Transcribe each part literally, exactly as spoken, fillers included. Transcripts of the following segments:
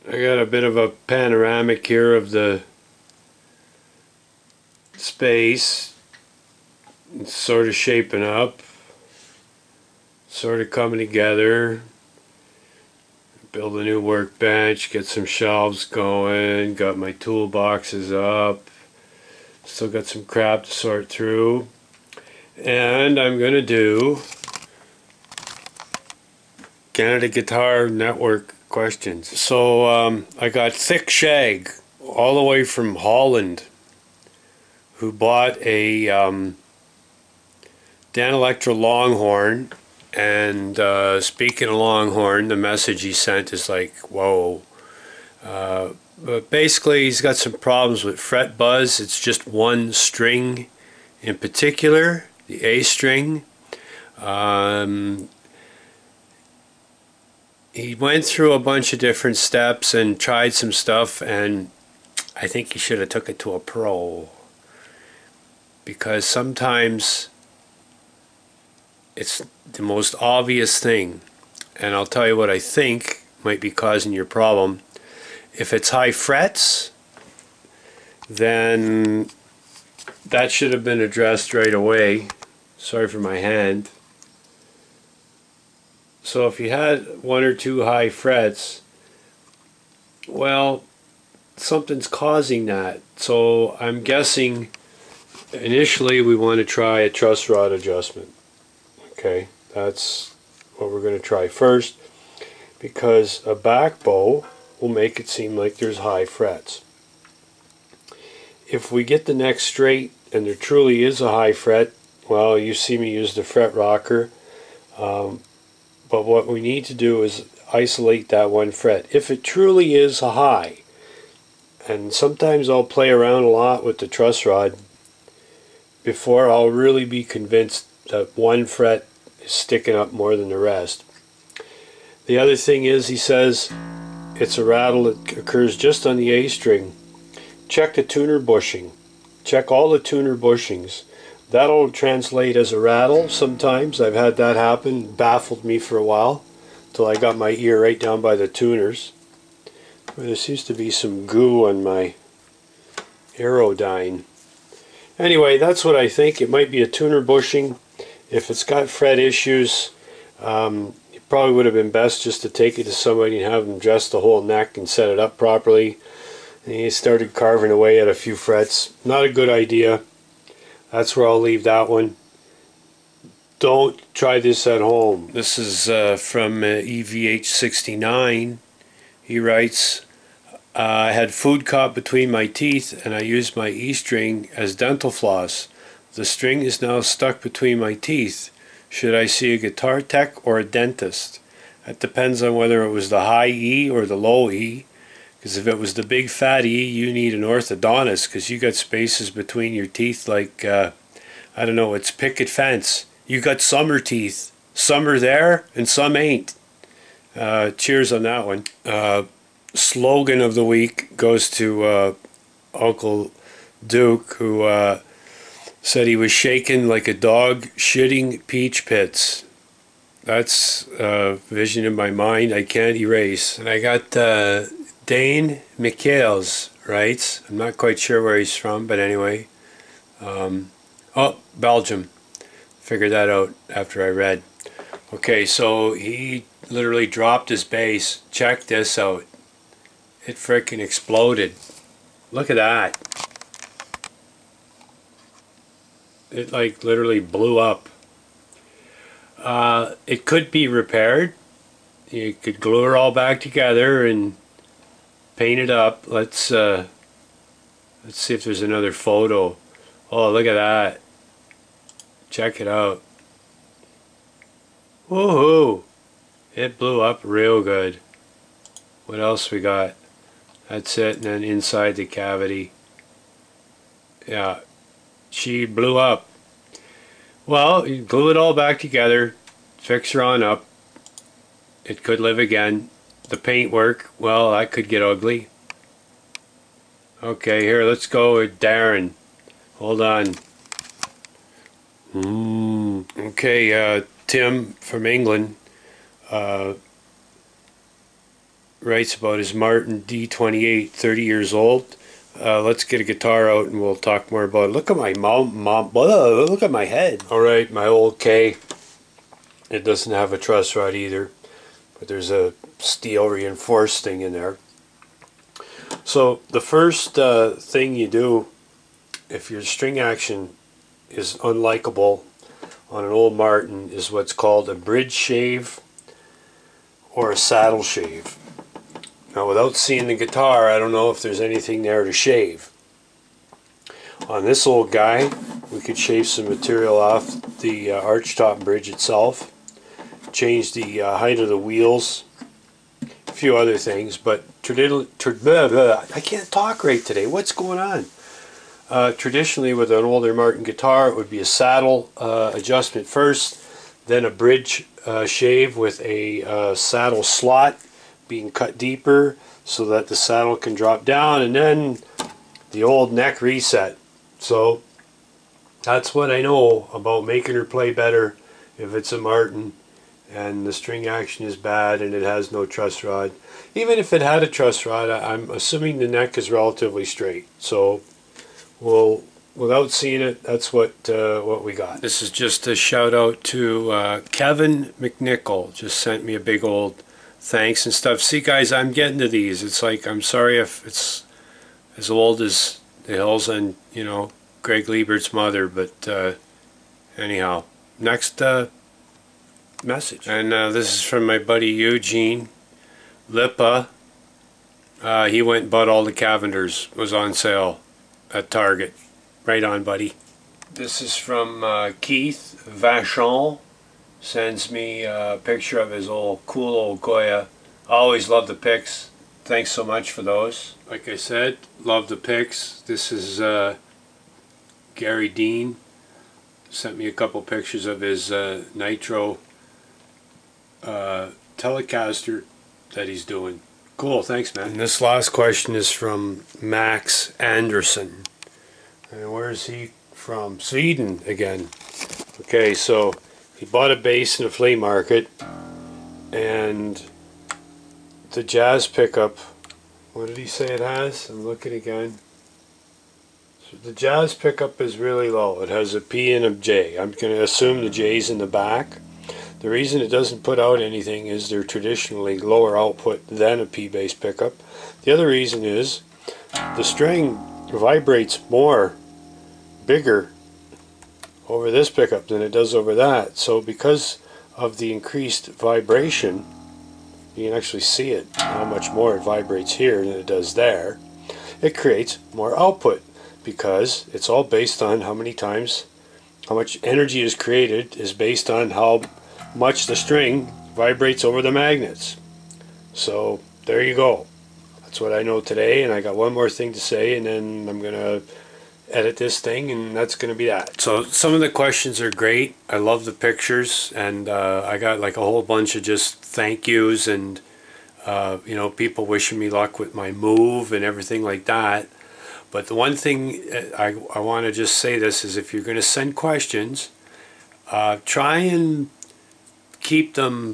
I got a bit of a panoramic here of the space. It's sort of shaping up, sort of coming together. Build a new workbench, get some shelves going, got my toolboxes up, still got some crap to sort through, and I'm gonna do Canada Guitar Network questions. So um, I got Thick Shag all the way from Holland, who bought a um, Danelectro Longhorn. And uh, speaking of Longhorn, the message he sent is like, whoa. Uh, but basically, he's got some problems with fret buzz. It's just one string in particular, the A string. Um, he went through a bunch of different steps and tried some stuff, and I think he should have took it to a pro. Because sometimes it's the most obvious thing, and I'll tell you what I think might be causing your problem. If it's high frets, then that should have been addressed right away. Sorry for my hand. So if you had one or two high frets, well, something's causing that. So I'm guessing initially we want to try a truss rod adjustment. Okay, that's what we're going to try first, because a back bow will make it seem like there's high frets. If we get the neck straight and there truly is a high fret, well, you see me use the fret rocker, um, but what we need to do is isolate that one fret. If it truly is a high, and sometimes I'll play around a lot with the truss rod before I'll really be convinced that one fret is sticking up more than the rest. The other thing is, he says it's a rattle that occurs just on the A string. Check the tuner bushing. Check all the tuner bushings. That'll translate as a rattle sometimes. I've had that happen. It baffled me for a while till I got my ear right down by the tuners. There seems to be some goo on my Aerodyne. Anyway, that's what I think. It might be a tuner bushing. If it's got fret issues, um, it probably would have been best just to take it to somebody and have them dress the whole neck and set it up properly. And he started carving away at a few frets. Not a good idea. That's where I'll leave that one. Don't try this at home. This is uh, from uh, E V H sixty-nine. He writes, uh, I had food caught between my teeth and I used my E string as dental floss. The string is now stuck between my teeth. Should I see a guitar tech or a dentist? That depends on whether it was the high E or the low E. Because if it was the big fat E, you need an orthodontist, because you got spaces between your teeth like, uh, I don't know, it's picket fence. You got summer teeth. Some are there and some ain't. Uh, cheers on that one. Uh, slogan of the week goes to uh, Uncle Duke, who uh, said he was shaking like a dog shitting peach pits. That's a vision in my mind I can't erase. And I got uh, Dane Michaels writes, I'm not quite sure where he's from, but anyway. Um, oh, Belgium. Figured that out after I read. Okay, so he literally dropped his bass. Check this out. It freaking exploded. Look at that. It like literally blew up. Uh, it could be repaired. You could glue it all back together and paint it up. Let's uh, let's see if there's another photo. Oh, look at that. Check it out. Woohoo! It blew up real good. What else we got? That's it, and then inside the cavity. Yeah, she blew up. Well, you glue it all back together, fix her on up. It could live again. The paint work, well, that could get ugly. Okay, here, let's go with Darren. Hold on. Mm. Okay, uh, Tim from England. Uh, writes about his Martin D twenty-eight, thirty years old. Uh, let's get a guitar out and we'll talk more about it. Look at my mom, mom, look at my head. Alright, my old K. It doesn't have a truss rod either, but there's a steel reinforced thing in there. So the first uh, thing you do if your string action is unlikable on an old Martin is what's called a bridge shave or a saddle shave. Now, without seeing the guitar, I don't know if there's anything there to shave. On this old guy, we could shave some material off the uh, archtop bridge itself, change the uh, height of the wheels, a few other things, but traditionally, I can't talk right today. What's going on? Uh, traditionally, with an older Martin guitar, it would be a saddle uh, adjustment first, then a bridge uh, shave with a uh, saddle slot being cut deeper so that the saddle can drop down, and then the old neck reset. So that's what I know about making her play better if it's a Martin and the string action is bad and it has no truss rod. Even if it had a truss rod, I'm assuming the neck is relatively straight. So well, without seeing it, that's what uh, what we got. This is just a shout out to uh, Kevin McNichol. Just sent me a big old thanks and stuff. See, guys, I'm getting to these. It's like, I'm sorry if it's as old as the hills and, you know, Greg Liebert's mother, but uh, anyhow, next uh, message. And uh, this is from my buddy Eugene Lipa. Uh, he went and bought all the Cavenders. Was on sale at Target. Right on, buddy. This is from uh, Keith Vachon. Sends me a picture of his old cool old Goya. I always love the pics. Thanks so much for those. Like I said, love the pics. This is uh, Gary Dean. Sent me a couple pictures of his uh, Nitro uh, Telecaster that he's doing. Cool, thanks, man. And this last question is from Max Anderson. And where's he from? Sweden again. Okay, so he bought a bass in a flea market, and the jazz pickup, what did he say it has? I'm looking again. So the jazz pickup is really low. It has a P and a J. I'm going to assume the J's in the back. The reason it doesn't put out anything is they're traditionally lower output than a P bass pickup. The other reason is the string vibrates more, bigger over this pickup than it does over that. So because of the increased vibration, you can actually see it, how much more it vibrates here than it does there. It creates more output because it's all based on how many times, how much energy is created is based on how much the string vibrates over the magnets. So there you go. That's what I know today, and I got one more thing to say, and then I'm gonna edit this thing, and that's gonna be that. So some of the questions are great. I love the pictures, and uh, I got like a whole bunch of just thank yous and uh, you know, people wishing me luck with my move and everything like that. But the one thing I, I want to just say this is, if you're going to send questions, uh, try and keep them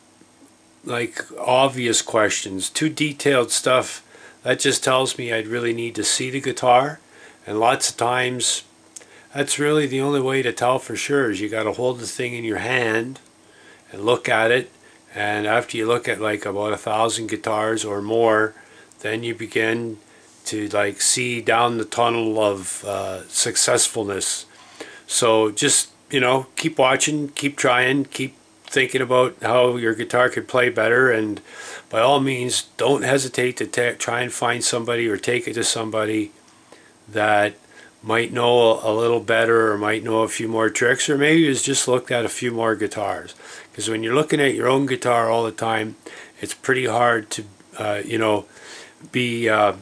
like obvious questions. Too detailed stuff, that just tells me I'd really need to see the guitar, and lots of times that's really the only way to tell for sure, is you got to hold the thing in your hand and look at it, and after you look at like about a thousand guitars or more, then you begin to like see down the tunnel of uh, successfulness. So just, you know, keep watching, keep trying, keep thinking about how your guitar could play better, and by all means don't hesitate to try and find somebody or take it to somebody that might know a little better or might know a few more tricks, or maybe has just looked at a few more guitars. Because when you're looking at your own guitar all the time, it's pretty hard to uh, you know, be uh,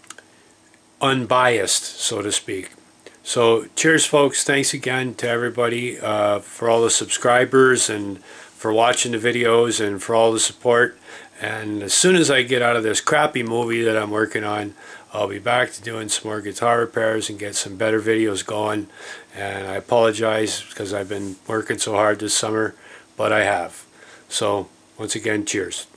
unbiased, so to speak. So cheers, folks. Thanks again to everybody uh, for all the subscribers and for watching the videos and for all the support. And as soon as I get out of this crappy movie that I'm working on, I'll be back to doing some more guitar repairs and get some better videos going. And I apologize because I've been working so hard this summer, but I have. So once again, cheers.